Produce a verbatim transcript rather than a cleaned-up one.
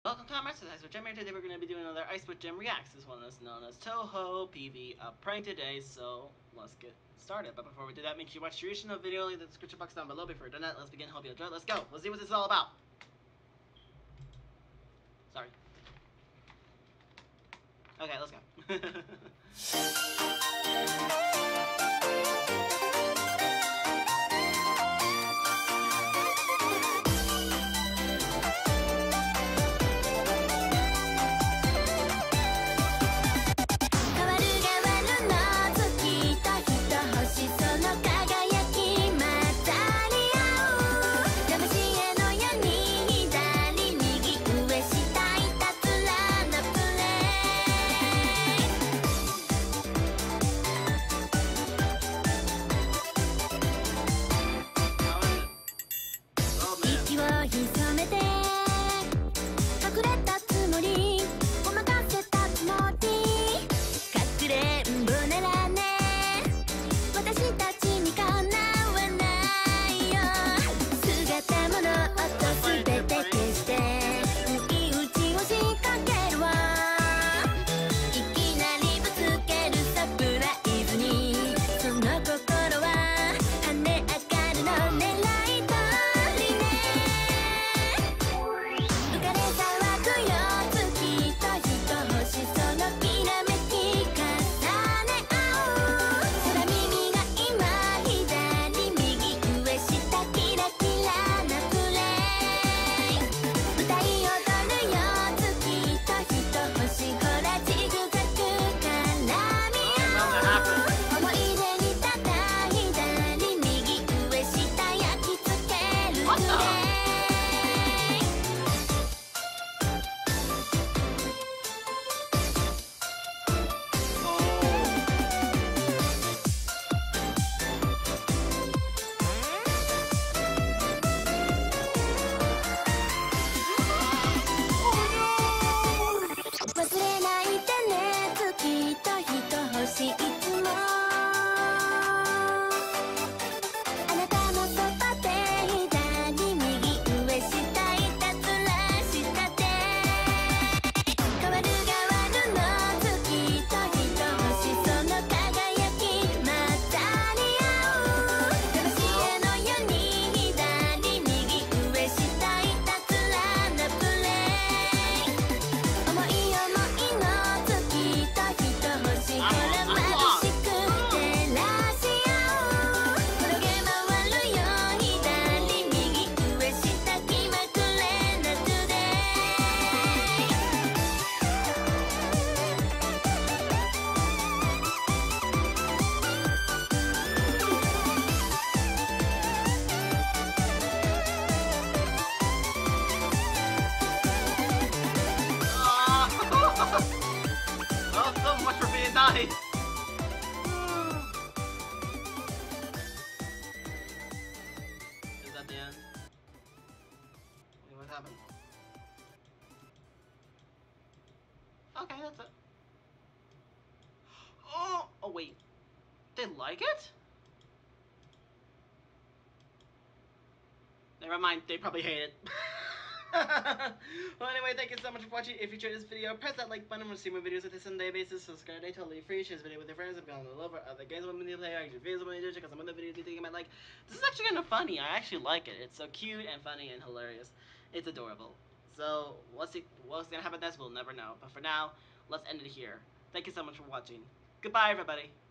Welcome comrades to the IceWolfGem. Today we're going to be doing another IceWolfGem Reacts. This one is known as Toho P V a prank today, so let's get started. But before we do that, make sure you watch the original video, link in the description box down below. Before we're done that, let's begin. Hope you enjoy it. Let's go. Let's see what this is all about. Sorry. Okay, let's go. Nice. Is that the end? Wait, what happened? Okay, that's it. Oh, oh wait. They like it? Never mind, they probably hate it. Well, anyway, thank you so much for watching. If you enjoyed this video, press that like button. Want to see more videos like this on a daily basis. Subscribe today, totally free. Share this video with your friends. If you want to love other games I want me to play, actually videos I want to do, check out some other videos you think you might like. This is actually kind of funny. I actually like it. It's so cute and funny and hilarious. It's adorable. So, let's see what's gonna happen next. We'll never know. But for now, let's end it here. Thank you so much for watching. Goodbye, everybody.